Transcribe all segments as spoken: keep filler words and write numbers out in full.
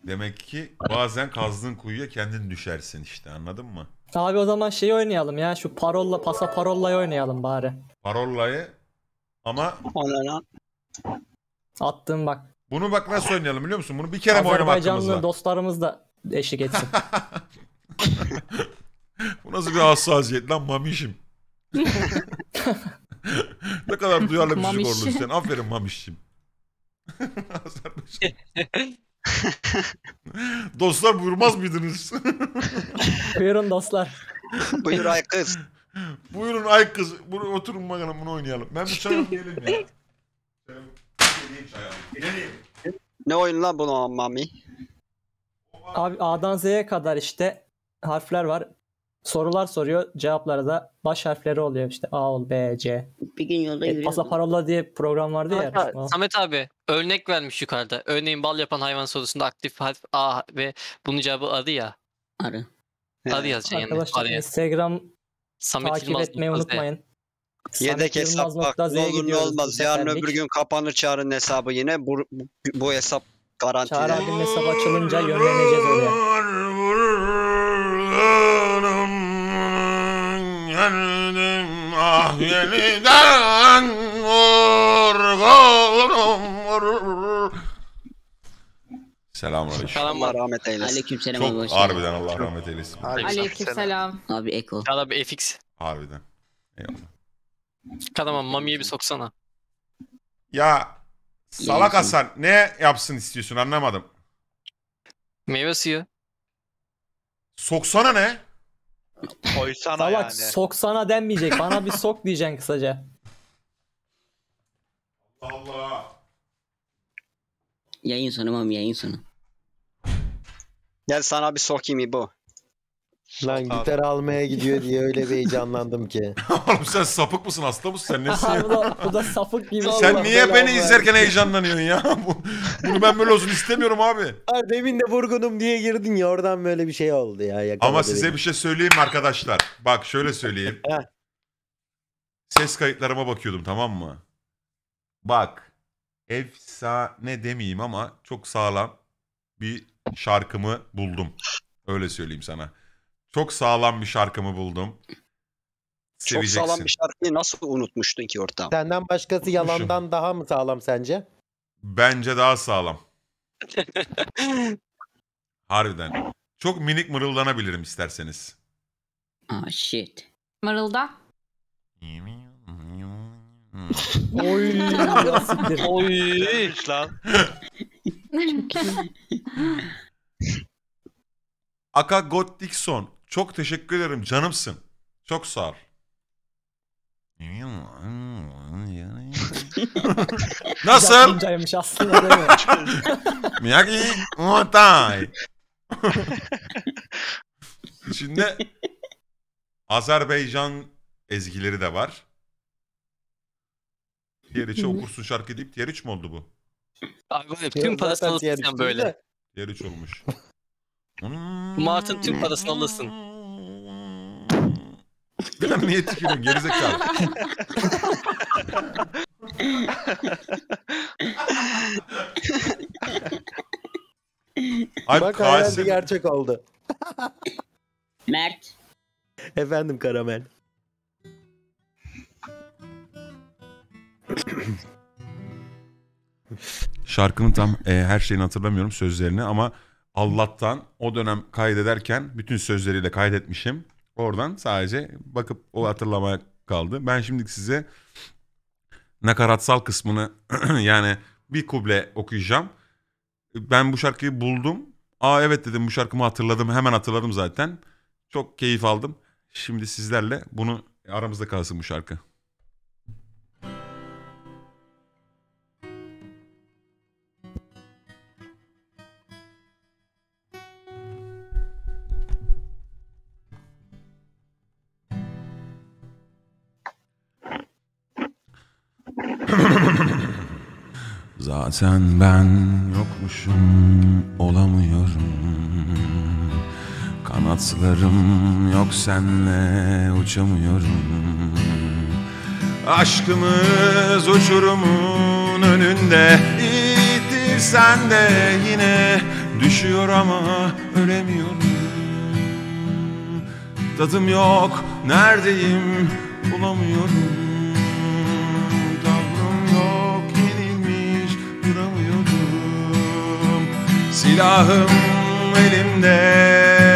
Demek ki bazen kazdığın kuyuya kendin düşersin işte, anladın mı? Abi o zaman şeyi oynayalım ya, şu parolla pasa parollayı oynayalım bari. Parollayı ama attım bak. Bunu bak nasıl oynayalım biliyor musun? Bunu bir kere mi oynamak hakkımız var? Azerbaycanlı dostlarımız da eşlik etsin. Bu nasıl bir hassasiyet lan mamişim. Ne kadar duyarlı bir çocuk oldun sen. Aferin mamişim. Dostlar buyurmaz mıydınız? Buyurun dostlar. Buyur ay kız. Buyurun ay kız. Bunu oturun bakalım, bunu oynayalım. Ben bir çay alayım gelin ya. Geleyim çay alayım. Geleyim. Ne oyun lan bunu mami? Abi A'dan Z'ye kadar işte harfler var. Sorular soruyor. Cevapları da baş harfleri oluyor işte. A ol, B, C. Bir gün yolda E, yürüyordum. pasa parolla diye program vardı ya. Samet, yarışma. Samet abi örnek vermiş yukarıda. Örneğin bal yapan hayvan sorusunda aktif harf A ve bunun cevabı arı ya. Arı. Arı yazacaksın yanına. Arkadaşlar Araya. Instagram Samet takip Yılmaz etmeyi nokta Z. unutmayın. Yedek Samet hesap Yılmaz bak. nokta Ne Z'ye olur ne gidiyoruz bu olmaz. Yarın seferlik. öbür gün kapanır Çağrı'nın hesabı yine. Bu, bu, bu hesap garanti. Çağrı abinin hesabı açılınca yönleneceğiz oraya. Ah yeniden vurgunum. Selamünaleyküm. Allah rahmet eylesin. Aleykümselam abi. Çok hoş harbiden geldin. Allah rahmet eylesin. Aleykümselam. Abi Eko. Çağrı abi F X. Harbiden. Eyvallah. Kadaman Mami'ye bir soksana. Ya salak Hasan ne yapsın istiyorsun, anlamadım. Meyve suyu. Soksana ne? Koysana Salak yani. soksana denmeyecek. Bana bir sok diyeceksin kısaca. Allah. Yayın sonu mami yayın sonu. Gel sana bir sokayım bu. Lan gitar almaya gidiyor diye öyle bir heyecanlandım ki. Oğlum sen sapık mısın, hasta mısın sen, nesin bu, ya? da, bu da sapık gibi. Sen Allah niye beni belanı izlerken versin. heyecanlanıyorsun ya? Bu- Bunu ben böyle olsun istemiyorum abi. Abi demin de vurgunum diye girdin ya, oradan böyle bir şey oldu ya. yakaladı Ama size beni. bir şey söyleyeyim mi arkadaşlar? Bak şöyle söyleyeyim. Heh. Ses kayıtlarıma bakıyordum, tamam mı? Bak. Efsane demeyeyim ama çok sağlam bir şarkımı buldum. Öyle söyleyeyim sana. Çok sağlam bir şarkımı buldum. Çok Seveceksin. sağlam bir şarkıyı nasıl unutmuştun ki ortam? Senden başkası yalandan daha mı sağlam sence? Bence daha sağlam. Harbiden. Çok minik mırıldanabilirim isterseniz. Ah shit. Mırılda. Oy. Siktir. Oy. Neymiş lan? Aka God Dixon. Çok teşekkür ederim. Canımsın. Çok sağ ol. Nasıl? Japoncaymış aslında değil mi? Miyagi Muay. İçinde Azerbaycan ezgileri de var. Diğer üçü okursun şarkı deyip diğer üç mü oldu bu? Abi böyle Ya tüm parasını zaten diğer alırsın sen üçlü böyle. de. Diğer üç olmuş. Bu Mart'ın tüm parasını alırsın. Ben niye tükürüyorum gerizekalı? Ay Bak hayalde Kasım. gerçek oldu. Mert. Efendim Karamel. Şarkının tam e, her şeyini hatırlamıyorum, sözlerini, ama Allah'tan o dönem kaydederken bütün sözleriyle kaydetmişim. Oradan sadece bakıp o hatırlamaya kaldı. Ben şimdi size nakaratsal kısmını yani bir kuble okuyacağım. Ben bu şarkıyı buldum. Aa evet dedim, bu şarkımı hatırladım. Hemen hatırladım zaten. Çok keyif aldım. Şimdi sizlerle bunu, aramızda kalsın bu şarkı. Zaten ben yokmuşum, olamıyorum. Kanatlarım yok, senle uçamıyorum. Aşkımız uçurumun önünde, itirsen de yine Düşüyor ama ölemiyorum. Tadım yok, neredeyim bulamıyorum. Tavrım yok, yenilmiş duramıyorum. Silahım elimde,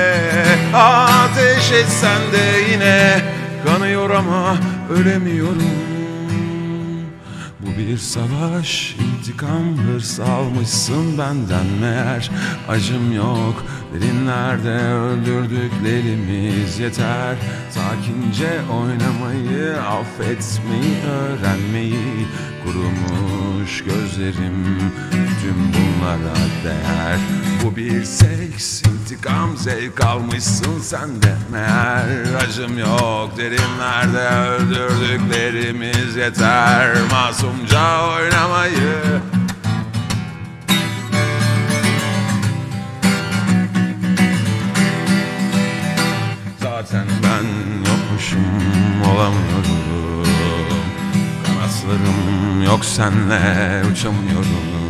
ateş etsen de yine kanıyor ama ölemiyorum. Bu bir savaş, intikam, hırs almışsın benden meğer. Acım yok, derinlerde öldürdüklerimiz yeter. Sakince oynamayı, affetmeyi, öğrenmeyi. Kurumuş gözlerim tüm bunlara değer. Bu bir seks, intikam, zevk almışsın sen de meğer. Acım yok, derinlerde öldürdüklerimiz yeter. Masumca oynamayı. Zaten ben yokmuşum, olamıyorum. Kanatlarım yok, senle uçamıyorum.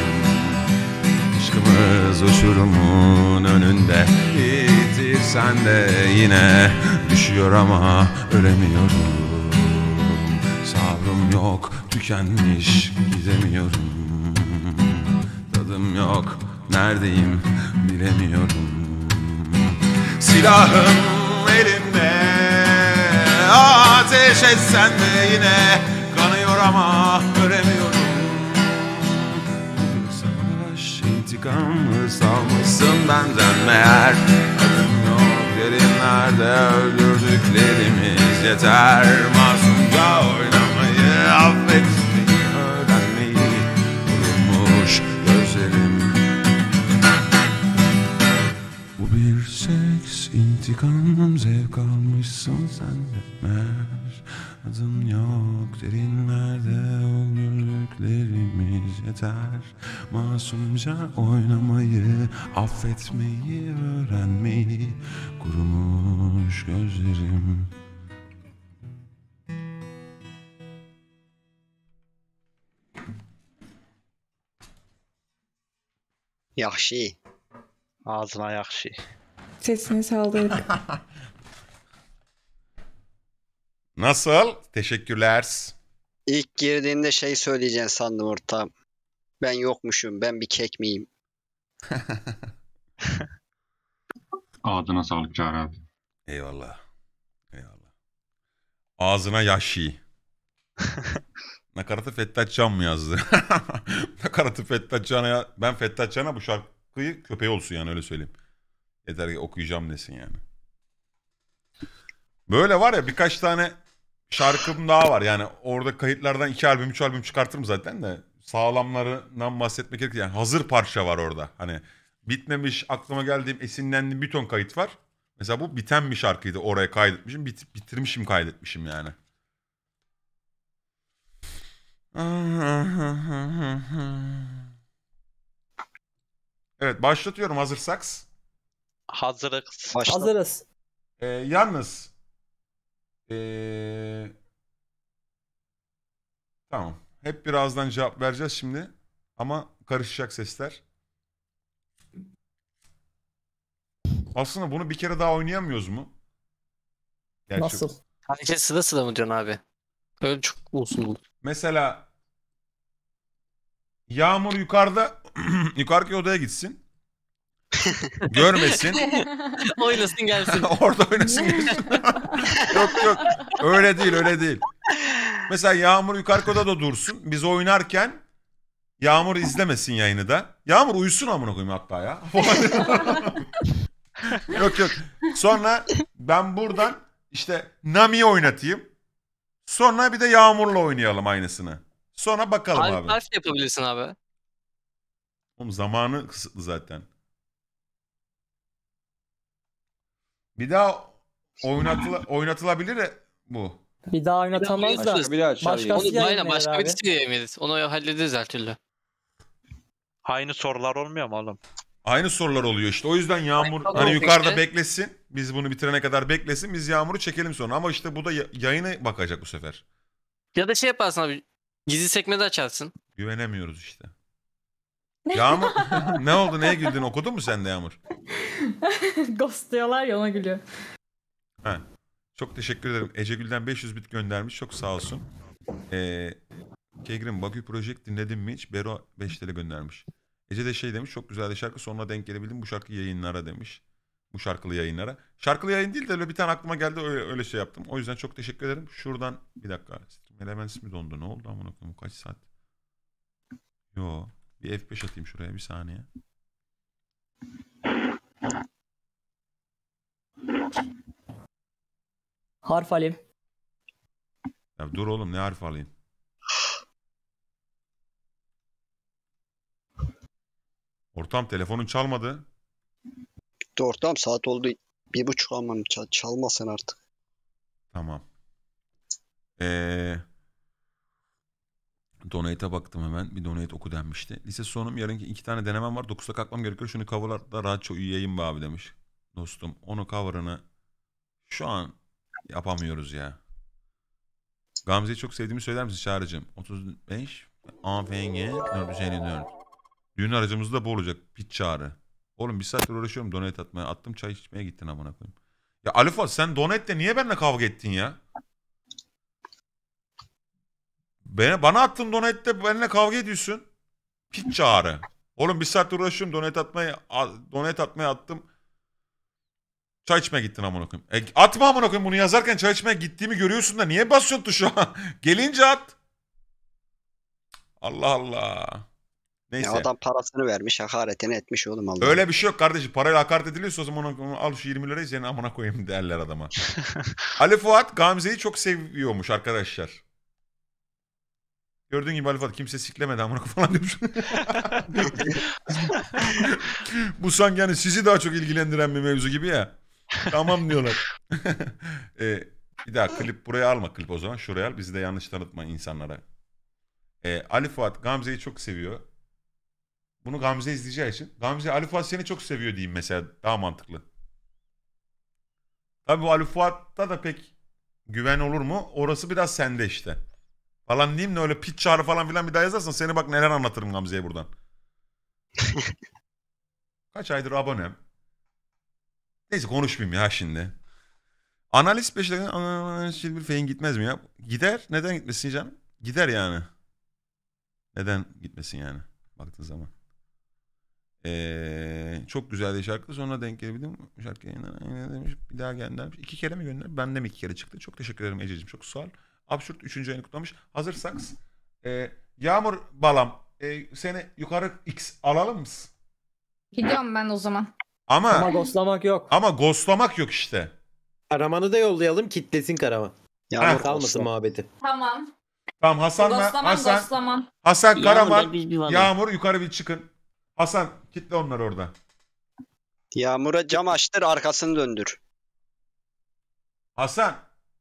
Aşkımız uçurumun önünde, yitirsen de yine düşüyor ama ölemiyorum. Sabrım yok, tükenmiş gidemiyorum. Tadım yok, neredeyim bilemiyorum. Silahım elimde, ateş etsen de yine kanıyor ama ölemiyorum. Savaş, intikam, hırs almışsın benden meğer. Adım yok, derinlerde öldürdüklerimiz yeter. Masumca oynamayı, affetmeyi, öğrenmeyi. Kurumuş gözlerim. Bu bir seks, intikam, zevk almışsın sen de meğer. Adın yok, derinlerde öldürdüklerimiz yeter. Masumca oynamayı, affetmeyi, öğrenmeyi. Kurumuş gözlerim. Yahşi. Ağzına yakşı. Sesini sağladık. Nasıl? Teşekkürler. İlk girdiğinde şey söyleyeceksin sandım ortağım. Ben yokmuşum, ben bir kek miyim? Ağzına sağlık Çağrı abi. Eyvallah. Eyvallah. Ağzına Yahşi. Nakaratı Fettah Can mı yazdı? Nakaratı Fettah Can'a ya... Ben Fettah Can'a bu şarkıyı köpeği olsun yani, öyle söyleyeyim. Yeter ki okuyacağım desin yani. Böyle var ya, birkaç tane şarkım daha var. Yani orada kayıtlardan iki albüm, üç albüm çıkartırım zaten de. Sağlamlarından bahsetmek gerekir. Yani hazır parça var orada. Hani bitmemiş, aklıma geldiğim, esinlendiğim bir ton kayıt var. Mesela bu biten bir şarkıydı. Oraya kaydetmişim. Bit bitirmişim, kaydetmişim yani. Evet, başlatıyorum hazırsak. Hazırız. Başla. Hazırız. Ee, yalnız ee... tamam. Hep birazdan cevap vereceğiz şimdi. Ama karışacak sesler. Aslında bunu bir kere daha oynayamıyoruz mu? Gerçi... Nasıl? Herkes sıra sıra mı diyorsun abi? Öyle çok olsun. Mesela Yağmur yukarıda yukarıki odaya gitsin. Görmesin. Oynasın gelsin. Orada oynasın gelsin. Yok yok. Öyle değil, öyle değil. Mesela Yağmur yukarı odada dursun. Biz oynarken Yağmur izlemesin yayını da. Yağmur uyusun amına koyayım hatta ya. Yok yok. Sonra ben buradan işte Nami'yi oynatayım. Sonra bir de Yağmur'la oynayalım aynısını. Sonra bakalım Harf, abi. harf yapabilirsin abi. Oğlum zamanı kısıtlı zaten. Bir daha oynatıla, oynatılabilir de bu. Bir daha oynatamaz da. Bir daha Başkası Onu aynen yayınlayır başka abi. birisi yayınlayız. Onu hallederiz her türlü. Aynı sorular olmuyor mu oğlum? Aynı sorular oluyor işte. O yüzden Yağmur Aynı hani sorular yukarıda işte. beklesin. Biz bunu bitirene kadar beklesin. Biz Yağmur'u çekelim sonra. Ama işte bu da ya- yayına bakacak bu sefer. Ya da şey yaparsın abi. Gizli sekmede açarsın. Güvenemiyoruz işte. Yağmur ne oldu? Neye güldün? Okudun mu sen de Yağmur? Ghost diyorlar ya ona gülüyor. Ha. Çok teşekkür ederim. Ece Gül'den beş yüz bit göndermiş. Çok sağ olsun. Ee, Kegrim Bagü Project dinledin mi hiç? Bero beş T L göndermiş. Ece de şey demiş. Çok güzel de şarkı. Sonra denk gelebildim. Bu şarkı yayınlara demiş. Bu şarkılı yayınlara. Şarkılı yayın değil de öyle bir tane aklıma geldi. Öyle, öyle şey yaptım. O yüzden çok teşekkür ederim. Şuradan bir dakika. Elements mi dondu? Ne oldu amına koyayım? Kaç saat? Yo. Bir F beş atayım şuraya bir saniye. Harf alayım. Ya dur oğlum ne harf alayım? Ortam telefonun çalmadı. Ortam saat oldu. Bir buçuk aman çal çalmasın artık. Tamam. Ee, Donate'a baktım hemen. Bir donate oku denmişti. Lise sonum yarınki iki tane denemem var. dokuzda kalkmam gerekiyor. Şunu coverlarda rahatça uyuyayım be abi demiş. Dostum onu cover'ını şu an yapamıyoruz ya. Gamze'yi çok sevdiğimi söyler misin Çağrı'cığım? otuz beş A F G dört yüz elli dört. Düğün aracımızda bu olacak. Pit Çağrı. Oğlum bir saattir uğraşıyorum donate atmaya. Attım çay içmeye gittin amına koyayım. Ya Alifa sen donate'le niye benimle kavga ettin ya? Bana, bana attığın donate'le benimle kavga ediyorsun. Pit Çağrı. Oğlum bir saattir uğraşıyorum donate atmaya. Donate atmaya attım. Çay içmeye gittin amına koyayım. E, atma amına koyayım bunu yazarken çay içmeye gittiğimi görüyorsun da niye basıyorsun tuşa? Gelince at. Allah Allah. Neyse. Ya adam parasını vermiş, hakaretini etmiş oğlum Allah. Öyle bir şey yok kardeşim. Parayla hakaret ediliyorsa o zaman onu, al şu yirmi lirayı seni amına koyayım derler adama. Ali Fuat Gamze'yi çok seviyormuş arkadaşlar. Gördüğün gibi Ali Fuat kimse siklemedi amına falan demiş. Bu sanki yani sizi daha çok ilgilendiren bir mevzu gibi ya. Tamam diyorlar. ee, bir daha klip buraya alma klip o zaman. Şuraya al. Bizi de yanlış tanıtma insanlara. Ee, Ali Fuat Gamze'yi çok seviyor. Bunu Gamze izleyeceği için. Gamze Ali Fuat seni çok seviyor diyeyim mesela. Daha mantıklı. Tabii bu Ali Fuat'ta da pek güven olur mu? Orası biraz sende işte. Falan diyeyim de öyle Pit Çağrı falan filan bir daha yazarsan seni bak neler anlatırım Gamze'ye buradan. Kaç aydır abonem. Neyse konuşmayayım ya şimdi. Analist beş dakika analist bir feyin gitmez mi ya? Gider. Neden gitmesin canım? Gider yani. Neden gitmesin yani? Baktığın zaman. Ee, çok güzel bir şarkı. Sonra denk gelebildim. Şarkı demiş. Bir daha göndermiş. İki kere mi gönder? Benden mi iki kere çıktı? Çok teşekkür ederim Ececiğim. Çok sağ ol. Absürt üçüncü ayını kutlamış. Hazırsak e, Yağmur Balam e, seni yukarı X alalım mı? Gidiyorum ben o zaman. Ama Ama ghostlamak yok. ama ghostlamak yok işte. Karaman'ı da yollayalım kitlesin Karaman. Yağmur Kalmasın olsun. muhabbeti. Tamam. Tamam Hasan'la Ghostlamam Hasan ghostlamam. Hasan Karaman Yağmur'da biz bir varız. Yağmur yukarı bir çıkın. Hasan kitle onları orada. Yağmur'a cam açtır, arkasını döndür. Hasan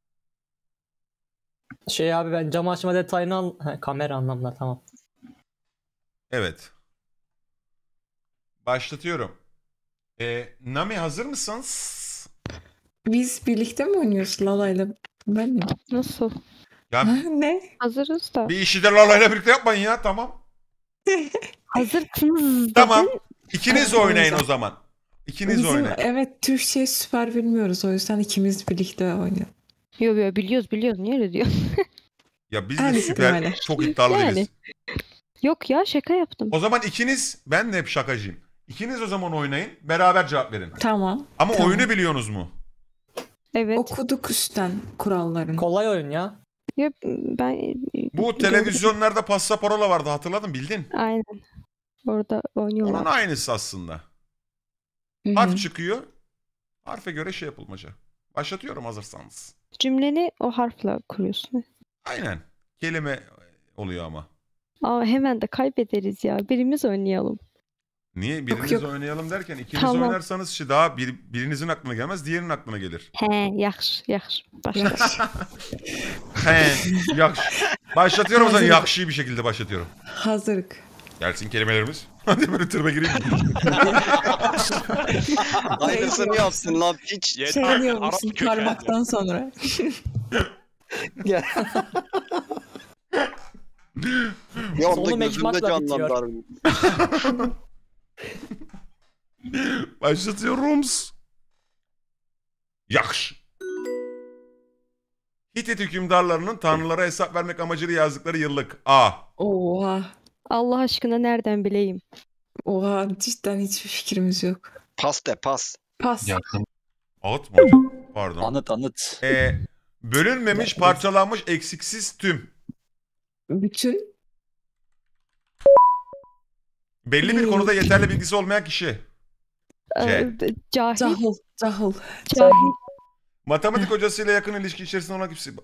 Şey abi ben cam açma detayını al. Ha, kamera anlamında tamam. evet. Başlatıyorum. Ee, Nami hazır mısınız? Biz birlikte mi oynuyoruz Lala'yla? Ben mi? Nasıl? Ya Ne? Hazırız da. bir işi de Lala'yla birlikte yapmayın ya tamam. Hazırsınız Tamam. dedin. İkiniz Evet, oynayın evet. o zaman. İkiniz Bizim, oynayın. evet Türkçe süper bilmiyoruz o yüzden ikimiz birlikte oynayalım. Yo yo biliyoruz biliyoruz. Niye öyle diyor? Ya biz de Yani süper ihtimalle. çok iddialı Yani. değiliz. Yok ya şaka yaptım. O zaman ikiniz ben de hep şakacıyım. İkiniz o zaman oynayın. Beraber cevap verin. Tamam. Ama Tamam. oyunu biliyorsunuz mu? Evet. Okuduk üstten kurallarını. Kolay oyun ya. Ya, ben Bu televizyonlarda passaparola vardı hatırladın bildin. aynen. Orada oynuyorlar. Onun aynısı aslında. Hı hı. Harf çıkıyor. Harfe göre şey yapılmaca. Başlatıyorum hazırsanız. Cümleni o harfle kuruyorsun. Aynen. Kelime oluyor ama. Aa hemen de kaybederiz ya. Birimiz oynayalım. Niye? Biriniz yok. oynayalım derken ikiniz Tamam. oynarsanız şey daha bir, birinizin aklına gelmez diğerinin aklına gelir. He yaxşı yaxşı. Başla. He, yakş. Başlatıyorum o zaman Hazır. yakşıyı bir şekilde başlatıyorum. Hazırlık. Gelsin kelimelerimiz. Hadi böyle tırba gireyim. Aynısını yapsın lan piç. Şey diyor musun parmaktan sonra? Bir anda Sonu gözümde mecmakla bitiyor. canlandı. Başlatıyorum. Yakş. Hitit hükümdarlarının tanrılara hesap vermek amacıyla yazdıkları yıllık. A. Oha. Allah aşkına nereden bileyim? Oha cidden hiçbir fikrimiz yok. Pas de pas. Pas. Yakın. Ağıt mı hocam? Pardon. Anıt anıt. Ee, bölünmemiş, parçalanmış, eksiksiz tüm. Bütün. Belli bir konuda yeterli bilgisi olmayan kişi. C. Ee, cahil. Cahil. Cahil. Cahil. Matematik hocasıyla yakın ilişki içerisinde olan kimse.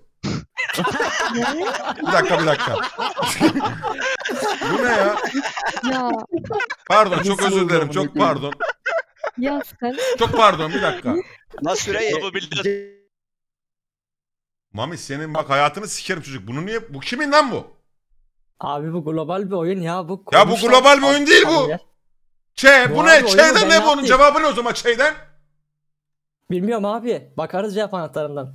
Bir dakika bir dakika. Bu ne ya? Ya Pardon çok özür dilerim. Çok pardon. yaz sen. Çok pardon bir dakika. Nasıl süreyi? Bunu bildi. Mami senin bak hayatını sikerim çocuk. Bunu niye? Bu kimin lan bu? Abi bu global bir oyun ya. Bu Ya bu kurmuşlar. global bir oyun değil bu. Abi ya. Ç bu Bu ne? abi oyunu Ç'den ben ne bunun yaptım. cevabı ne o zaman Ç'den? Bilmiyorum abi. Bakarız cevap anahtarından.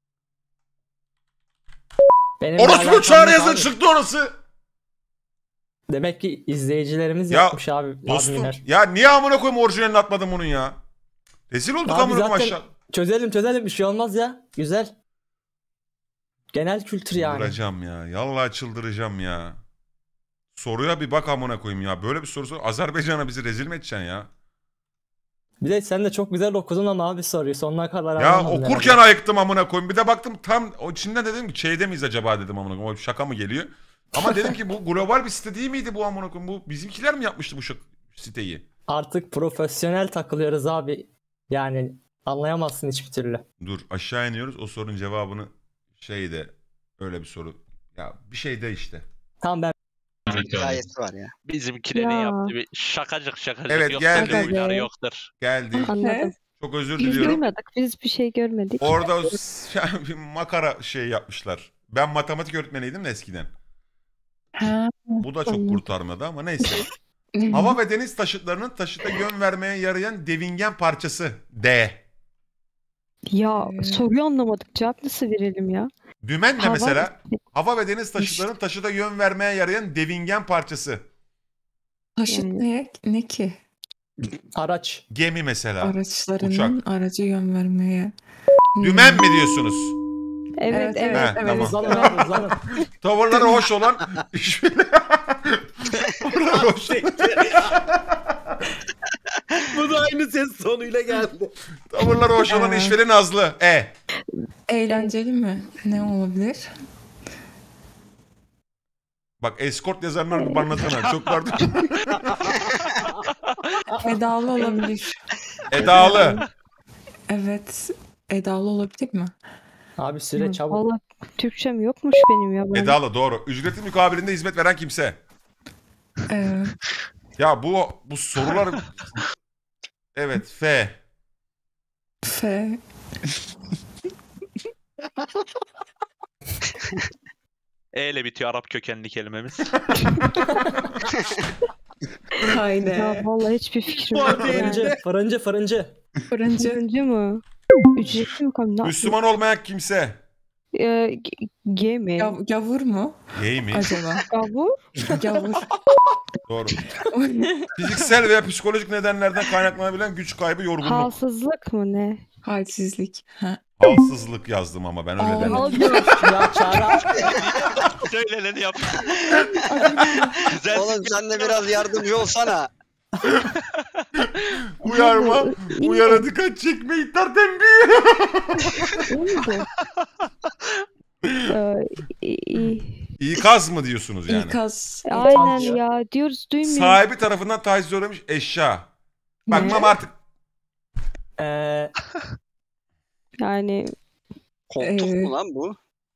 Benim bir Orospu alakam çağrı yok yazın abi. çıktı orası. Demek ki izleyicilerimiz Ya, yapmış abi. Dostum adminler. ya niye amına koyayım orijinalini atmadın bunun ya? Rezil olduk Abi amına koyayım zaten aşağı. çözelim çözelim bir şey olmaz ya. Güzel. Genel kültür yani. Çıldıracağım ya. Yallahi çıldıracağım ya. Soruya bir bak amına koyayım ya. Böyle bir soru sor. Azerbaycan'a bizi rezil mi edeceksin ya? Bir de sen de çok güzel okudun ama abi soruyu sonuna kadar Ya anlamadın okurken herhalde. ayıktım amına koyayım. Bir de baktım tam o içinden dedim ki şeyde miyiz acaba dedim amına koyayım. O şaka mı geliyor? Ama dedim ki bu global bir site değil miydi bu amına koyayım? Bu bizimkiler mi yapmıştı bu şak- siteyi? Artık profesyonel takılıyoruz abi. Yani anlayamazsın hiçbir türlü. Dur aşağı iniyoruz. O sorunun cevabını şeyde öyle bir soru. Ya bir şey de işte. Tamam ben Hikayesi var ya. Bizimkilerin Ya. yaptığı bir şakacık şakacık Evet, yok. geldi. Böyle oyunları yoktur. Geldi. Anladım. Çok özür Biz diliyorum. duymadık. Biz bir şey görmedik. Orada o s- bir makara şey yapmışlar. Ben matematik öğretmeniydim de eskiden. Ha. Bu da çok Anladım. kurtarmadı ama neyse. Hava ve deniz taşıtlarının taşıta yön vermeye yarayan devingen parçası. D. Ya Ee. soruyu anlamadık. Cevap nasıl verelim ya? Dümen ne Hava- mesela? Hava ve deniz taşıtlarının taşıta yön vermeye yarayan devingen parçası. Taşıt Yani- ne, ne ki? araç. Gemi mesela. Araçlarının Uçak. aracı yön vermeye. Dümen mi diyorsunuz? Evet Evet, evet. He, evet. tamam. Uzanın abi uzanın. Tavırları hoş olan Tavırları hoş Bu da aynı ses sonuyla geldi. Tavırları hoş olan Ee. işveri Nazlı. E. Eğlenceli mi? Ne olabilir? Bak escort yazanlar bir banlatana. Çok pardon. Edalı olabilir. Edalı. Evet. Edalı olabilir mi? Abi süre çabuk. Valla Türkçem yokmuş benim ya. Ben... Edalı doğru. Ücreti mukabilinde hizmet veren kimse. Ee, Ya bu bu sorular evet F. F. E ile bitiyor Arap kökenli kelimemiz. Haydi. Ya vallahi hiçbir fikrim Bu yok. arada yani. Fırıncı, fırıncı, fırıncı. Fırıncı. Fırıncı mı? Ücretli mi kaldı? Müslüman olmayan kimse. Ee, G- G mi? Gav- gavur mu? Gay mi? Acaba? Gavur? Gavur. Doğru. Fiziksel veya psikolojik nedenlerden kaynaklanabilen güç kaybı, yorgunluk. Halsızlık mı ne? Halsizlik. Ha. Halsızlık yazdım ama ben öyle Aa. demedim. Al diyor ya Çağrı. Söyleneni yap. Güzel. Oğlum sen de biraz yardımcı olsana. Uyarma. İyi Uyara de- dikkat çekme ihtar tembihi. iyi de. Ee, iyi. İkaz mı diyorsunuz yani? İkaz. Aynen ya. Diyoruz duymuyor. Sahibi tarafından taciz uğramış eşya. Bakmam Ne? artık. Ee, Yani Koltuk Ee, mu lan bu?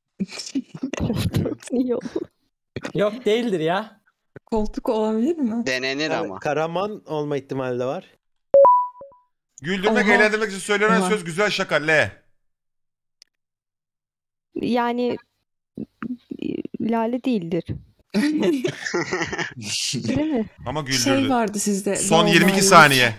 niye olur? yok değildir ya. Koltuk olabilir mi? Denenir ama. Karaman olma ihtimali de var. Güldürmek, Oha. eğlendirmek için söylenen Oha. söz güzel şaka. L. Yani lale değildir. Değil mi? Ama güldürdü. Şey vardı sizde. Son yirmi iki Doğal saniye.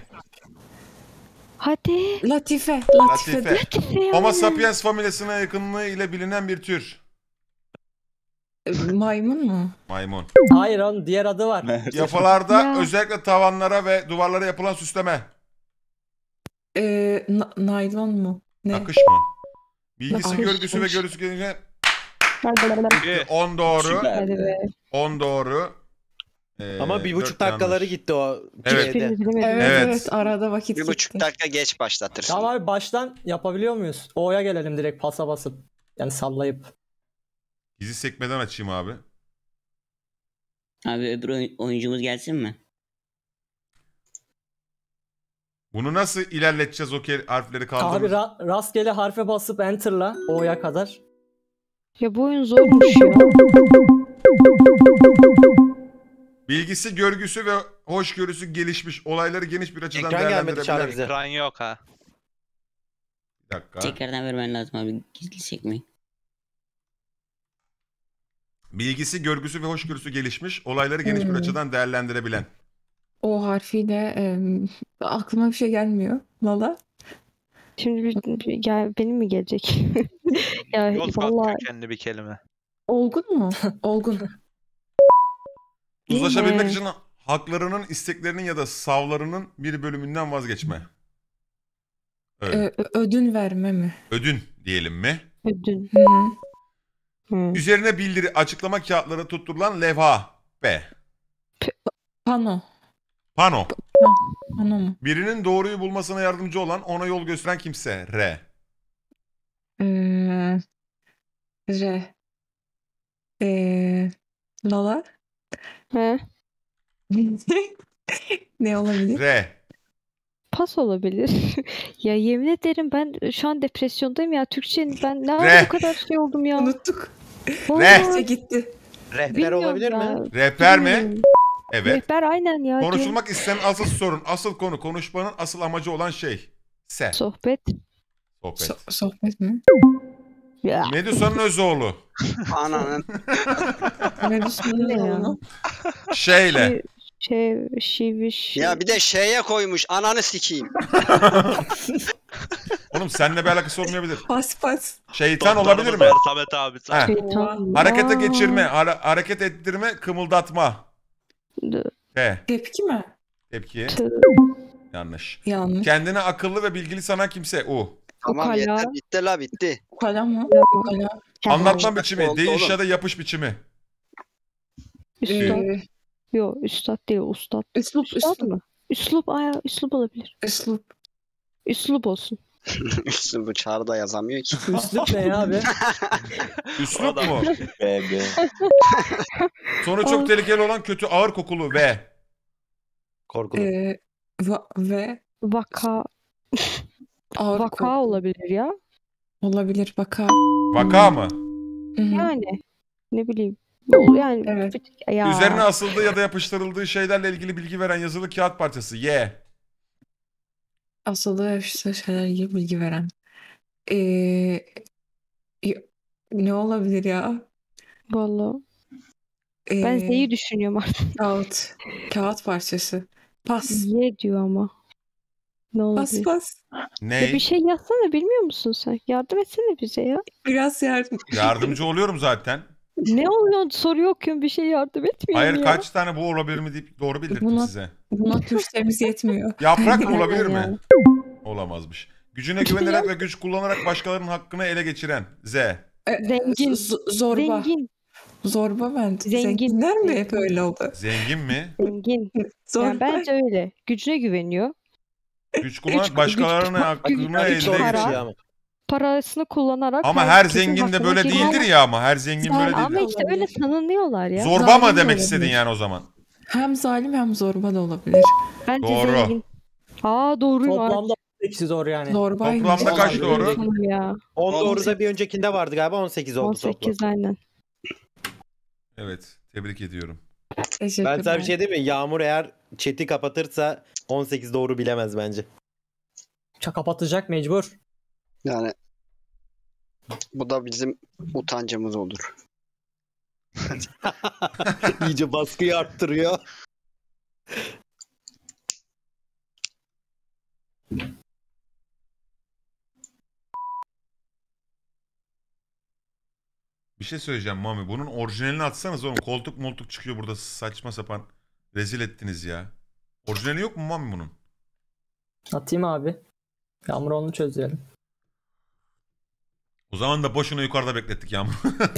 Hadi. Latife. Latife. Latife. Latife Homo yani. sapiens familyasına yakınlığı ile bilinen bir tür. E, Maymun mu? Maymun. Hayır onun diğer adı var. Yapılarda Ya. özellikle tavanlara ve duvarlara yapılan süsleme. Ee, na- naylon mu? Ne? Nakış mı? Bilgisi, Nakış, görgüsü ve nakış. görüsü gelince Bir. on doğru. Hadi be. on doğru. Ee, Ama bir buçuk dört dakikaları yanlış. gitti o Evet. şeyde. Hiçbirini bilemedim. Evet, Evet. evet arada vakit Bir gitti. buçuk dakika geç başlatırsın. Tamam abi baştan yapabiliyor muyuz? O'ya gelelim direkt pasa basıp. Yani sallayıp. Gizli sekmeden açayım abi. Abi öbür oy- oyuncumuz gelsin mi? Bunu nasıl ilerleteceğiz o ke- harfleri Abi kaldırırız? ra- rastgele harfe basıp enter'la O'ya kadar. Ya bu oyun zormuş ya. Bilgisi, görgüsü ve hoşgörüsü gelişmiş, olayları geniş bir açıdan Ekran gelmedi Çağrı değerlendirebilen. bize. Ekran yok ha. Bir dakika. Tekrardan vermen lazım abi. Gizli sekmeyi. Bilgisi, görgüsü ve hoşgörüsü gelişmiş, olayları geniş bir Hmm. açıdan değerlendirebilen. O harfiyle em, aklıma bir şey gelmiyor. Lala. Şimdi bir, bir- gel, benim mi gelecek? Ya Yozgat vallahi kökenli bir kelime. Olgun mu? Olgun. Uzlaşabilmek mi? için haklarının, isteklerinin ya da savlarının bir bölümünden vazgeçme. Öyle. Ö- ö- ödün verme mi? Ödün diyelim mi? ödün. Hı hı. Hı. Üzerine bildiri, açıklama kağıtları tutturulan levha. B. Pano. Pano. Pano mu? Birinin doğruyu bulmasına yardımcı olan, ona yol gösteren kimse. R. Ee, R. Ee, Lala. He. Ne olabilir? R. Pas olabilir. Ya yemin ederim ben şu an depresyondayım ya. Türkçenin ben ne Re. ara bu kadar şey oldum ya. Unuttuk. Vallahi İşte gitti. Rehber bilmiyorum olabilir ya. mi? Rehber mi? Bilmiyorum. Evet. Rehber aynen ya. Konuşulmak istenen asıl sorun, asıl konu, konuşmanın asıl amacı olan şey. S. Sohbet. Sohbet. So- sohbet mi? Ya. Medusa'nın özoğlu. Ananın. Ne düşündün Ne ya? onu? Şeyle. Şey, şiviş. Ya bir de şeye koymuş. Ananı sikeyim. Oğlum seninle bir alakası olmayabilir. Pas pas. Şeytan Dostlarımız olabilir mi? var, Samet abi. He. Şeytan. Harekete Aa, geçirme, hara- hareket ettirme, kımıldatma. d- T. Tepki mi? Tepki. t- Yanlış. Yanlış. Kendine akıllı ve bilgili sanan kimse. U. Tamam Ukala. yeter bitti la bitti. Ukala mı? Ukala. Anlatma biçimi, Oldu değiş oğlum. ya da yapış biçimi. Üstad. Ee, Yok üstad değil ustad. üslup, Üstad üslup, mı? Üslup, aya, üslup olabilir. üslup. Üslup olsun. Üstü bu çağrıda yazamıyor ki. Üslup ne ya abi? Üslup Adam. mu? Be be. Sonu çok tehlikeli olan kötü, ağır kokulu ve. Korkulu. Ee, va- ve Vaka. ağır Vaka kokulu. olabilir ya. Olabilir vaka. Vaka mı? Hı hı. Yani. Ne bileyim. Ol- Yani. Evet. Ya. Üzerine asıldığı ya da yapıştırıldığı şeylerle ilgili bilgi veren yazılı kağıt parçası. Y. Asılda yaşlı şeyler ilgili bilgi veren. Ee, y- ne olabilir ya? Vallahi. Ben Ee, Z'yi düşünüyorum artık. kağıt. Kağıt parçası. Pas. Y diyor ama. Ne Pas olabilir? pas. Ya Ney? bir şey yazsana bilmiyor musun sen? Yardım etsene bize ya. Biraz yardım. Yardımcı oluyorum zaten. Ne oluyor? Soru okuyorum bir şey yardım etmiyor Hayır mu ya? kaç tane bu olabilir mi deyip doğru bildirdim Buna- size. Buna Türkçemiz yetmiyor. Yaprak Aynen olabilir mi? yani. Olamazmış. Gücüne güvenerek ve güç kullanarak başkalarının hakkını ele geçiren. Z. Ee, Zengin. z- zorba. Zengin. Zorba ben. Zengin. Zenginler mi hep Zengin. öyle oldu? Zengin mi? Zengin. Zorba. Yani bence öyle. Gücüne güveniyor. Güç kullanarak Güç- başkalarının güç- hakkını güç- elde güç- Çok para. geçiren. şey ama. Parasını kullanarak Ama her herkesin zengin de hakkına böyle girmez. değildir ya ama. Her zengin Zaten- böyle Ama değildir. işte öyle tanınıyorlar ya. Zorba Zalim mı de demek olabilir. istedin yani o zaman? Hem zalim hem zorba da olabilir. Bence Doğru. zengin. Aa doğruyum abi. Toplamda sekiz doğru yani. Zorbaymış. Toplamda kaç Vallahi doğru? Tamam ya. on On doğru sekiz. da bir öncekinde vardı galiba on sekiz oldu on toplam. sekiz aynen. Evet. Tebrik ediyorum. Teşekkürler. Ben sana bir şey diyeyim mi? Yağmur eğer chat'i kapatırsa on sekiz doğru bilemez bence. Ça- Kapatacak mecbur. Yani bu da bizim utancımız olur. İyice baskıyı arttırıyor. Bir Bir şey söyleyeceğim Mami. Bunun orijinalini atsanız oğlum. Koltuk moltuk çıkıyor burada saçma sapan. Rezil ettiniz ya. Orijinali yok mu Mami bunun? Atayım abi. Yağmur onu çözelim. O zaman da boşuna yukarıda beklettik Yağmur.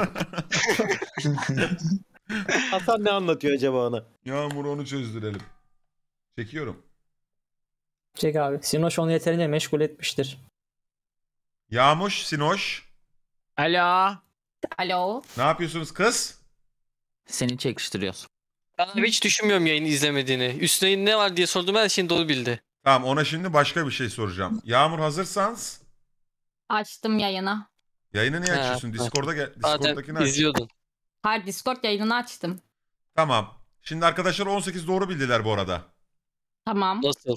Hasan ne anlatıyor acaba ona? Yağmur onu çözdürelim. Çekiyorum. Çek abi. Sinoş onu yeterince meşgul etmiştir. Yağmuş, Sinoş. Alo. Alo. Ne yapıyorsunuz kız? Seni çekiştiriyoruz. Ben abi hiç düşünmüyorum yayını izlemediğini. Üstüne ne var diye sordum, her şeyini doğru bildi. Tamam, ona şimdi başka bir şey soracağım. Yağmur hazırsanız Açtım yayını. yayını niye Ha, açıyorsun? ha. Discord'a gel. Zaten Discord'dakini aç. izliyordun. Hayır, Discord yayınını açtım. Tamam. Şimdi arkadaşlar on sekiz doğru bildiler bu arada. Tamam. Nasıl?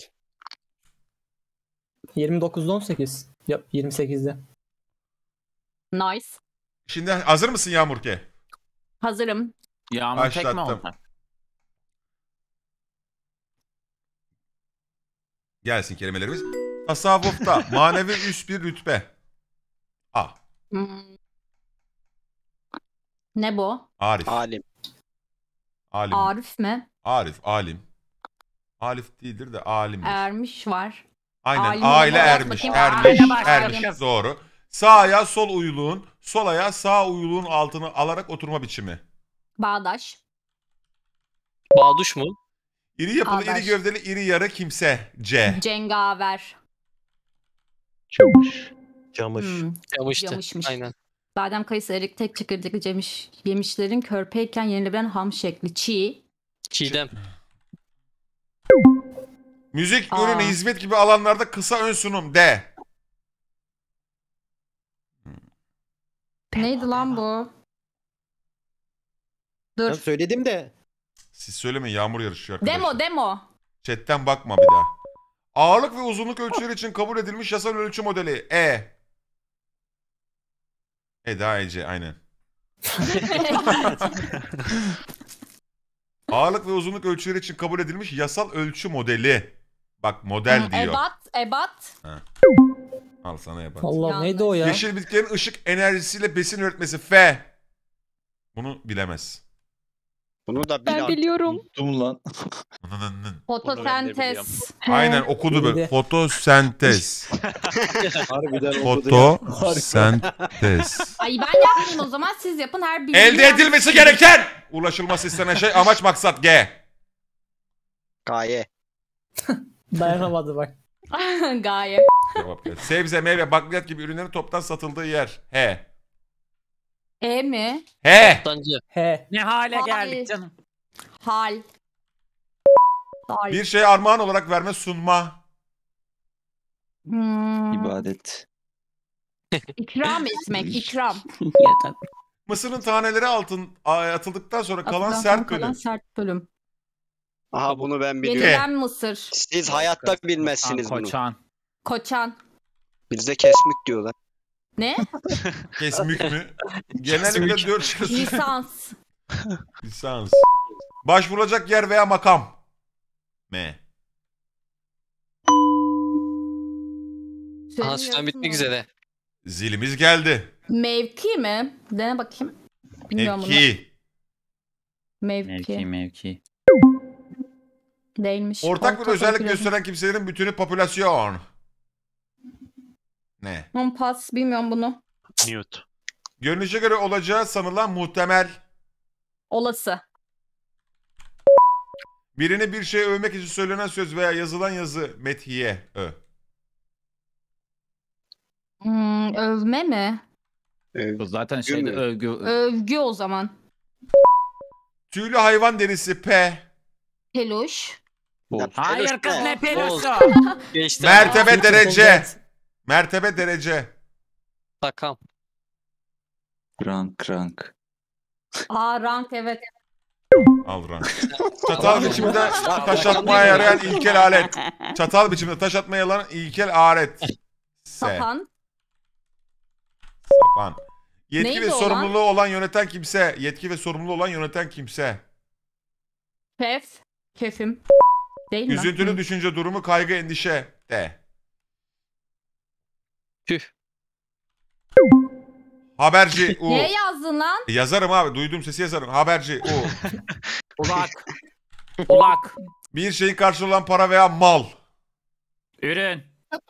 yirmi dokuzda on sekiz. Yok yirmi sekizde. Nice. Şimdi hazır mısın Yağmur ke? Hazırım. Yağmur tek mi Başlattım. oldu? Gelsin kelimelerimiz. Tasavvufta manevi üst bir rütbe. A. Hmm. Ne bu? Arif. Alim. Alim. Arif mi? Arif, alim. Arif değildir de alimdir. Ermiş var. Aynen. alim A ile olarak ermiş. bakayım. Ermiş. Aynen, bak, Ermiş. aynen. Doğru. Sağ ayağı sol uyluğun, sol ayağı sağ uyluğun altını alarak oturma biçimi. Bağdaş. Bağduş mu? İri yapılı, iri Ağdaş. gövdeli, iri yarı kimse. C. Cengaver. Çavuş. Camış. Hmm. Yamıştı. Yamışmış. Aynen. Badem, kayısı, erik, tek çekirdekli cemiş, yemişlerin körpeyken yenilebilen ham şekli. Çiğ. Çiğdem. Müzik, Aa. ürün, hizmet gibi alanlarda kısa ön sunum. D. Neydi lan bu? Ben Dur. söyledim de. Siz söylemeyin, Yağmur yarışıyor arkadaşlar. Demo demo. Chatten bakma bir daha. Ağırlık ve uzunluk ölçüleri için kabul edilmiş yasal ölçü modeli. E. Eda Ece aynen. Ağırlık ve uzunluk ölçüleri için kabul edilmiş yasal ölçü modeli. Bak model Hmm, diyor. Ebat. Ebat. Al sana ebat. Allah Yanlış. neydi o ya? Yeşil bitkilerin ışık enerjisiyle besin üretmesi. F. Bunu bilemez. Bunu da bil Ben artık. biliyorum. Unuttum lan. Fotosentez. Aynen okudu böyle. Neydi? Fotosentez. Harbiden okudu ya. Fotosentez. Ay ben yapmayayım o zaman, siz yapın, her bilgi. Elde edilmesi gereken. Ulaşılması istenen şey, amaç, maksat. G. Gaye. Dayanamadı bak. Gaye. Cevap ver. Sebze, meyve, bakliyat gibi ürünlerin toptan satıldığı yer. H. E mi? H. Tancı. He. Ne hale Ay. geldik canım. Hal. Hal. Bir şeye armağan olarak verme, sunma. Hmm, İbadet. ikram etmek. ikram. Yatak. Mısırın taneleri altın atıldıktan sonra kalan Atılan sert kalan bölüm. sert bölüm. Aha bunu ben biliyorum. Yenilen mısır. Siz hayatta bilmezsiniz bunu. Koçan. Koçan. Bizde kesmik diyorlar. Ne? Kesmük mü? Genellikle dört şık. Lisans. Lisans. Başvurulacak yer veya makam. M. Aha süren bitmek üzere. Zilimiz geldi. Mevki mi? Dene bakayım. Bilmiyorum bunu. Mevki. Mevki. Mevki mevki. Değilmiş. Ortak bir Ortak özellik popülasyon. gösteren kimselerin bütünü popülasyon. Ne? Tamam, pas. Bilmiyorum bunu. Newt. Görünüşe göre olacağı sanılan muhtemel. Olası. Birini bir şey övmek için söylenen söz veya yazılan yazı. Methiye. Ö. Hmm, övme mi? Bu zaten şeyde mü? övgü. Övgü o zaman. Tüylü hayvan derisi. P. Peluş. Hayır kız ne pelosu. Geçti. Mertebe Future derece. Project. Mertebe derece. Takam. Krank krank. Aa, rank, evet. Al rank. Çatal biçiminde taş atmaya yarayan ilkel alet. Çatal biçiminde taş atmaya yarayan ilkel alet. S. Sapan. Sapan. Yetki Neydi ve o sorumluluğu olan yöneten kimse. Yetki ve sorumluluğu olan yöneten kimse. Kef. Kefim. Değil mi? Üzüntülü Hı. düşünce, durumu, kaygı, endişe. D. Tüh. Haberci U. Niye yazdın lan? E, yazarım abi. Duyduğum sesi yazarım. Haberci U. Ulak. Ulak. Bir şeyin karşılığı olan para veya mal. Ürün.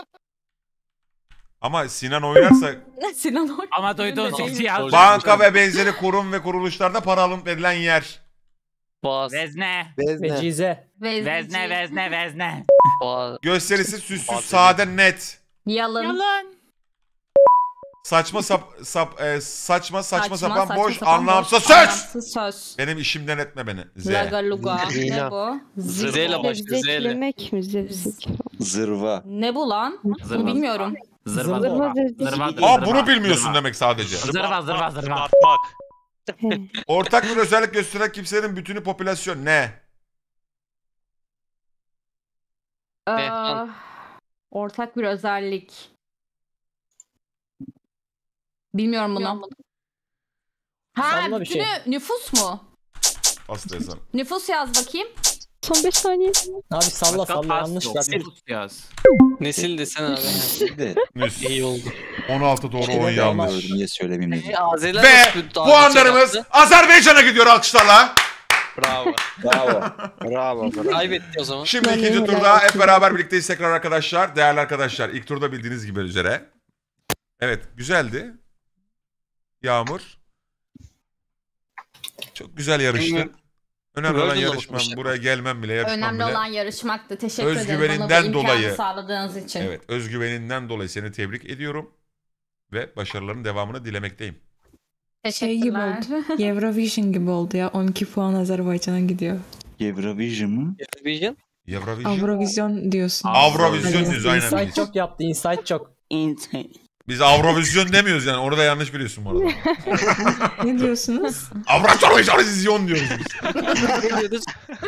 Ama Sinan oynarsa Sinan Oy. Ama duyduğun sesi yazdım. banka ve benzeri kurum ve kuruluşlarda para alınıp verilen yer. Boğaz. Vezne. Vezne. Vecize. Vezne vezne vezne. Boğaz. Gösterisi süssüz, sade, net. Yalan. Yalan. Saçma sap, sap e, saçma saçma, sapan saçma boş sapan anlamsız boş, söz. Anlamsız söz. Benim işimden etme beni. Z. Laga luga. Ne Zina. bu? Z ile başlıyor. Z ile. Zevzeklemek mi zevzek? Zırva. Ne bu lan? Bunu Zırva. bilmiyorum. Zırva Zırva zırva. zevzek. Zırvadır, Aa zırva, bunu bilmiyorsun zırva. demek sadece. Zırva zırva zırva. Zıbartmak. He. Ortak bir özellik gösteren kimselerin bütünü popülasyon ne? Ee, Behran. ortak bir özellik. Bilmiyorum bunu. Ha, Salla bir bütünü şey. nüfus mu? Hasta yazarım. Nüfus yaz bakayım. Son beş saniye. Abi salla Başka salla pas yanlış yok. zaten. Nüfus yaz. Nesil desene abi. De. Nüs. İyi oldu. on altı doğru on Evet, yanlış. Niye söylemeyeyim dedim. E, Azeler Ve nasıl bir daha puanlarımız şey yaptı? Azerbaycan'a gidiyor alkışlarla. Bravo. Bravo. Bravo. bravo. Kaybetti o zaman. Şimdi Ben ikinci de turda helal hep olsun. beraber birlikteyiz tekrar arkadaşlar. Değerli arkadaşlar ilk turda bildiğiniz gibi üzere. Evet güzeldi. Yağmur. Çok güzel yarıştın. Önemli olan Gördün mü yarışmam. bakmışlar? Buraya gelmem bile, yarışmam Önemli bile. olan yarışmaktı. Teşekkür ederim Özgüveninden bana bu imkanı dolayı. sağladığınız için. Evet, özgüveninden dolayı seni tebrik ediyorum. Ve başarıların devamını dilemekteyim. Şey gibi Teşekkürler. oldu. Eurovision gibi oldu ya. on iki puan Azerbaycan'a gidiyor. Eurovision mu? Vision. Eurovision. Avrovizyon diyorsun. Avrovizyon Hani- diyoruz aynen Insight biz. çok yaptı. Insight çok. İnsan. Biz Avrovizyon demiyoruz yani. Orada yanlış biliyorsun bu arada. Ne diyorsunuz? Avrovizyon diyoruz biz.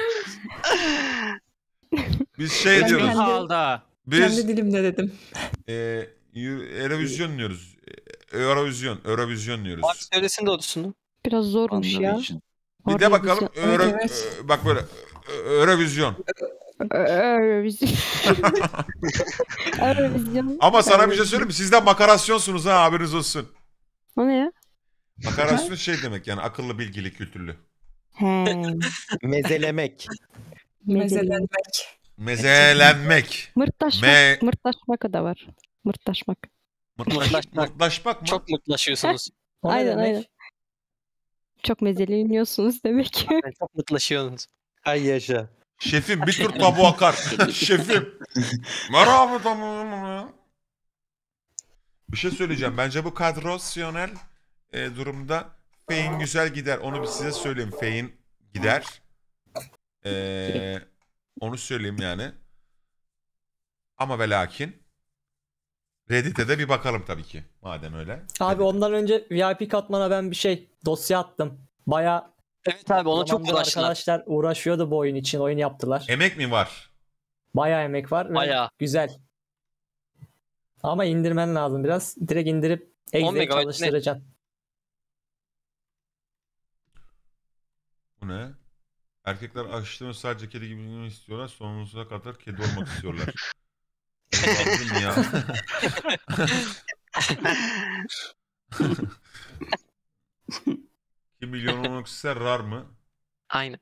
Biz şey Ben diyoruz. kendi- Aldı. Biz Kendi dilimde dedim. e, Eurovision diyoruz. E, Eurovision, Eurovision diyoruz. Bak söylesin doğrusunu. Biraz zormuş ya. Eurovision. Bir de bakalım. Eurovision. Euro, Evet. e, bak böyle. e, Eurovision. Eurovision. Eurovision. Ama sana bir şey söyleyeyim mi? Siz de makarasyonsunuz ha, haberiniz olsun. O ne ya? Makarasyon şey demek yani akıllı, bilgili, kültürlü. He. Mezelemek. Mezelenmek. Mezelenmek. Mırtlaşmak. Me- Mırtlaşmak da var. Mırtlaşmak. Mırtlaşmak. Mırtlaşmak mı? Çok mutlaşıyorsunuz. O ne Aynen, demek? aynen. Çok mezeleniyorsunuz demek. Çok mutlaşıyorsunuz. Ay yaşa. Şefim bir tur tabu akar. Şefim. Merhaba tamam. Bir şey söyleyeceğim. Bence bu kadrosyonel e, durumda Fein güzel gider. Onu bir size söyleyeyim. Fein gider. E, onu söyleyeyim yani. Ama ve lakin Reddit'e de bir bakalım tabii ki. Madem öyle. Abi Reddit'e. ondan önce V I P katmana ben bir şey dosya attım. Baya Evet abi ona çok uğraştılar. arkadaşlar uğraşıyordu bu oyun için. Oyun yaptılar. Emek mi var? Baya emek var. ve Bayağı. Güzel. Ama indirmen lazım biraz. Direkt indirip on Exe'yi megabayt ne? çalıştıracaksın. Bu ne? Erkekler açtığını sadece kedi gibi bilmeyi istiyorlar. Sonsuza kadar kedi olmak istiyorlar. Anladın ya. iki milyon olmak ister rar mı? Aynen.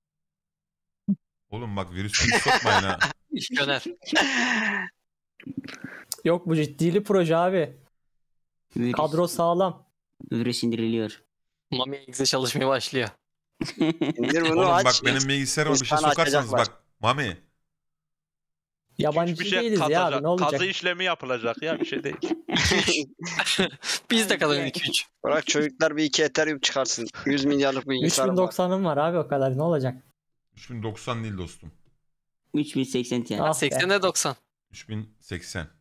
Oğlum bak virüsü hiç sokmayın ha. İş döner. Yok bu ciddili proje abi. Virüs, Kadro sağlam. virüs indiriliyor. Mami Exe çalışmaya başlıyor. İndir bunu Oğlum aç. bak benim bilgisayarıma bir şey Sana sokarsanız açacaklar. bak. Mami. Yabancı Hiçbir şey değiliz ya abi ne olacak? Kazı işlemi yapılacak ya bir şey değil. Biz de kalalım iki üç. Bırak çocuklar bir iki Ethereum çıkarsın. yüz milyarlık bilgisayar var. üç bin doksanım var abi o kadar ne olacak? üç bin doksan değil dostum. üç bin seksen yani. Ah be. seksene doksan. üç bin seksen.